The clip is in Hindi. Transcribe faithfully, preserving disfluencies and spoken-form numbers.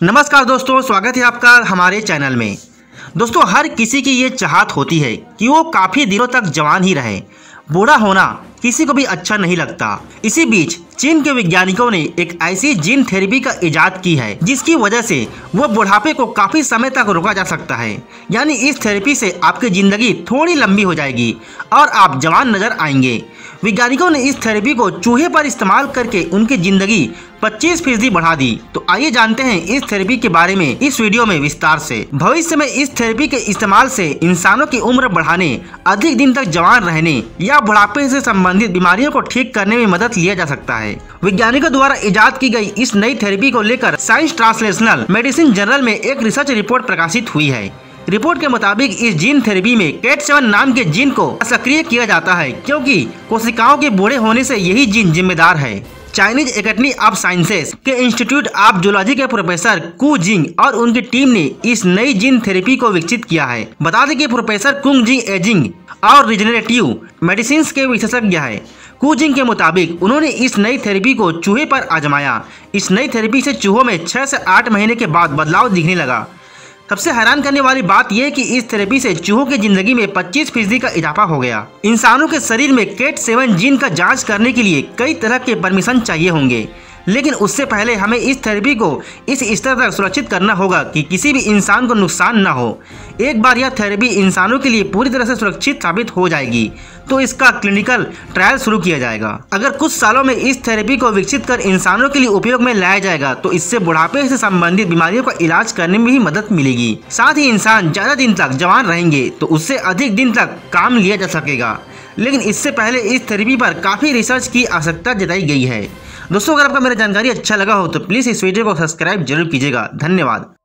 नमस्कार दोस्तों, स्वागत है आपका हमारे चैनल में। दोस्तों, हर किसी की ये चाहत होती है कि वो काफ़ी दिनों तक जवान ही रहे। बूढ़ा होना किसी को भी अच्छा नहीं लगता। इसी बीच चीन के वैज्ञानिकों ने एक ऐसी जीन थेरेपी का इजाद की है जिसकी वजह से वो बुढ़ापे को काफ़ी समय तक रोका जा सकता है। यानी इस थेरेपी से आपकी ज़िंदगी थोड़ी लंबी हो जाएगी और आप जवान नजर आएंगे। वैज्ञानिकों ने इस थेरेपी को चूहे पर इस्तेमाल करके उनकी ज़िंदगी पच्चीस फीसदी बढ़ा दी। तो आइए जानते हैं इस थेरेपी के बारे में इस वीडियो में विस्तार से। भविष्य में इस थेरेपी के इस्तेमाल से इंसानों की उम्र बढ़ाने, अधिक दिन तक जवान रहने या बुढ़ापे से संबंधित बीमारियों को ठीक करने में मदद लिया जा सकता है। वैज्ञानिकों द्वारा इजाद की गई इस नई थेरेपी को लेकर साइंस ट्रांसलेशनल मेडिसिन जर्नल में एक रिसर्च रिपोर्ट प्रकाशित हुई है। रिपोर्ट के मुताबिक इस जीन थेरेपी में कैट सेवन नाम के जीन को सक्रिय किया जाता है, क्योंकि कोशिकाओं के बूढ़े होने से यही जीन जिम्मेदार है। चाइनीज एकेडमी ऑफ साइंसेस के इंस्टीट्यूट ऑफ जूलॉजी के प्रोफेसर कु जिंग और उनकी टीम ने इस नई जीन थेरेपी को विकसित किया है। बता दें कि प्रोफेसर कुंग जिंग एजिंग और रिजनरेटिव मेडिसिन के विशेषज्ञ है। कु जिंग के मुताबिक उन्होंने इस नई थेरेपी को चूहे पर आजमाया। इस नई थेरेपी से चूहों में छह से आठ महीने के बाद बदलाव दिखने लगा। सबसे हैरान करने वाली बात यह कि इस थेरेपी से चूहों की जिंदगी में पच्चीस फीसदी का इजाफा हो गया। इंसानों के शरीर में कैट सेवन जीन का जांच करने के लिए कई तरह के परमिशन चाहिए होंगे, लेकिन उससे पहले हमें इस थेरेपी को इस स्तर तक सुरक्षित करना होगा कि किसी भी इंसान को नुकसान न हो। एक बार यह थेरेपी इंसानों के लिए पूरी तरह से सुरक्षित साबित हो जाएगी तो इसका क्लिनिकल ट्रायल शुरू किया जाएगा। अगर कुछ सालों में इस थेरेपी को विकसित कर इंसानों के लिए उपयोग में लाया जाएगा तो इससे बुढ़ापे से संबंधित बीमारियों का इलाज करने में भी मदद मिलेगी। साथ ही इंसान ज्यादा दिन तक जवान रहेंगे तो उससे अधिक दिन तक काम लिया जा सकेगा। लेकिन इससे पहले इस थेरेपी पर काफी रिसर्च की आवश्यकता जताई गई है। दोस्तों, अगर आपको मेरी जानकारी अच्छा लगा हो तो प्लीज़ इस वीडियो को सब्सक्राइब जरूर कीजिएगा। धन्यवाद।